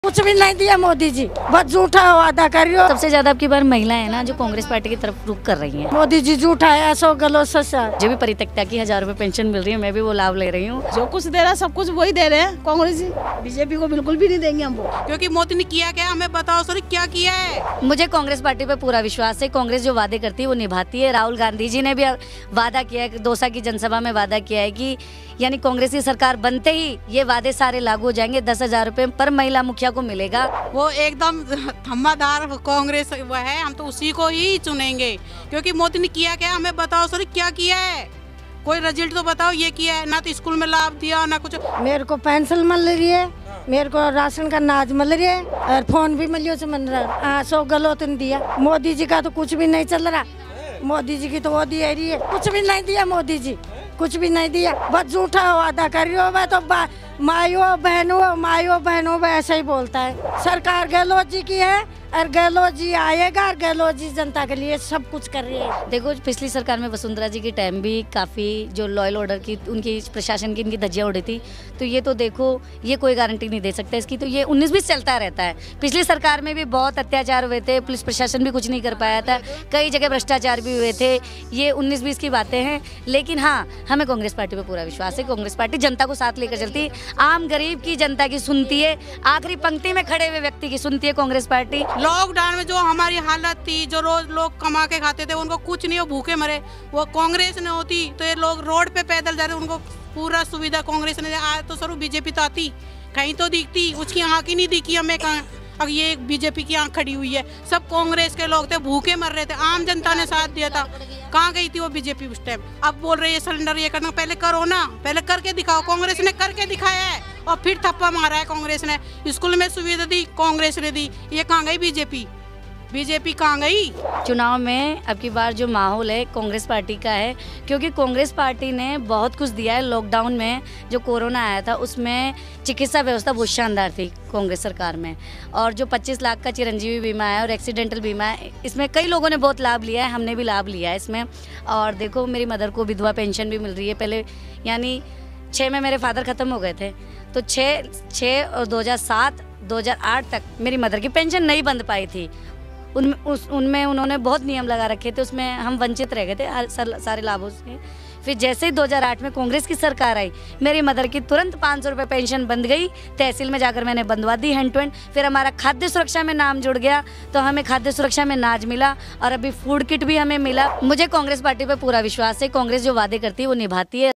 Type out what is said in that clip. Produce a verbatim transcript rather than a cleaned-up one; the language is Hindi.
कुछ भी नहीं दिया मोदी जी, बस झूठा वादा कर रही हो। सबसे ज्यादा अब की बार महिलाएं हैं ना जो कांग्रेस पार्टी की तरफ रुख कर रही हैं। मोदी जी झूठा है, ऐसा गलो ससा। जो भी परित्यक्ता की हजार रुपए पेंशन मिल रही है, मैं भी वो लाभ ले रही हूँ। जो कुछ दे रहा है सब कुछ वही दे रहे हैं कांग्रेस जी। बीजेपी को बिल्कुल भी नहीं देंगे हम वो, क्योंकि मोदी ने किया क्या हमें बताओ सर, क्या किया है। मुझे कांग्रेस पार्टी पे पूरा विश्वास है। कांग्रेस जो वादे करती है वो निभाती है। राहुल गांधी जी ने भी वादा किया है, दौसा की जनसभा में वादा किया है कि यानी कांग्रेस की सरकार बनते ही ये वादे सारे लागू हो जाएंगे। दस हजार रुपए पर महिला मुखिया को मिलेगा। वो एकदम थम्मादार कांग्रेस वो है, हम तो उसी को ही चुनेंगे। क्योंकि मोदी ने किया क्या हमें बताओ सर, क्या किया है। कोई रिजल्ट तो बताओ ये किया है। ना तो स्कूल में लाभ दिया ना कुछ। मेरे को पेंशन मिल रही है, मेरे को राशन का अनाज मिल रही है और फोन भी मिलियो से मिल रहा है। सो गलो तो दिया। मोदी जी का तो कुछ भी नहीं चल रहा। मोदी जी की तो वो दे रही है, कुछ भी नहीं दिया मोदी जी, कुछ भी नहीं दिया। बस झूठा वादा कर रही हो। मैं तो मायो बहनों मायो बहनों में ऐसे ही बोलता है। सरकार गहलोत जी की है और गहलोत जी आएगा और गहलोत जी जनता के लिए सब कुछ कर रही है। देखो पिछली सरकार में वसुंधरा जी की टाइम भी काफ़ी जो लॉयल ऑर्डर की उनकी प्रशासन की इनकी धज्जियाँ उड़ी थी। तो ये तो देखो ये कोई गारंटी नहीं दे सकता इसकी। तो ये उन्नीस बीस चलता रहता है। पिछली सरकार में भी बहुत अत्याचार हुए थे, पुलिस प्रशासन भी कुछ नहीं कर पाया था, कई जगह भ्रष्टाचार भी हुए थे। ये उन्नीस बीस की बातें हैं। लेकिन हाँ, हमें कांग्रेस पार्टी पर पूरा विश्वास है। कांग्रेस पार्टी जनता को साथ लेकर चलती है, आम गरीब की जनता की सुनती है, आखिरी पंक्ति में खड़े हुए व्यक्ति की सुनती है कांग्रेस पार्टी। लॉकडाउन में जो हमारी हालत थी, जो रोज लोग कमा के खाते थे, उनको कुछ नहीं, वो भूखे मरे। वो कांग्रेस ने होती तो ये लोग रोड पे पैदल जा रहे, उनको पूरा सुविधा कांग्रेस ने आया। तो सर बीजेपी तो आती कहीं तो दिखती, उसकी आँख ही नहीं दिखी हमें। कहाँ अब ये बीजेपी की आँख खड़ी हुई है। सब कांग्रेस के लोग थे, भूखे मर रहे थे, आम जनता ने साथ दिया था। कहाँ गई थी वो बीजेपी उस टाइम। अब बोल रहे हैं सिलेंडर ये करना, पहले करो ना, पहले करके दिखाओ। कांग्रेस ने करके दिखाया है और फिर थप्पा मारा है कांग्रेस ने। स्कूल में सुविधा दी कांग्रेस ने दी, ये कहाँ गई बीजेपी। बीजेपी कहाँ गई। चुनाव में अब की बार जो माहौल है कांग्रेस पार्टी का है, क्योंकि कांग्रेस पार्टी ने बहुत कुछ दिया है। लॉकडाउन में जो कोरोना आया था उसमें चिकित्सा व्यवस्था बहुत शानदार थी कांग्रेस सरकार में। और जो पच्चीस लाख का चिरंजीवी बीमा है और एक्सीडेंटल बीमा है, इसमें कई लोगों ने बहुत लाभ लिया है, हमने भी लाभ लिया है इसमें। और देखो मेरी मदर को विधवा पेंशन भी मिल रही है। पहले यानी छः में मेरे फादर ख़त्म हो गए थे, तो छः छः और दो हज़ार सात दो हज़ार आठ तक मेरी मदर की पेंशन नहीं बंद पाई थी। उन उस उनमें उन्होंने बहुत नियम लगा रखे थे, उसमें हम वंचित रह गए थे हर सारे लाभों से। फिर जैसे ही दो हज़ार आठ में कांग्रेस की सरकार आई, मेरी मदर की तुरंत पाँच सौ रुपये पेंशन बंद गई। तहसील में जाकर मैंने बंधवा दी हैंड टू हैंड। फिर हमारा खाद्य सुरक्षा में नाम जुड़ गया, तो हमें खाद्य सुरक्षा में अनाज मिला और अभी फूड किट भी हमें मिला। मुझे कांग्रेस पार्टी पर पूरा विश्वास है। कांग्रेस जो वादे करती है वो निभाती है।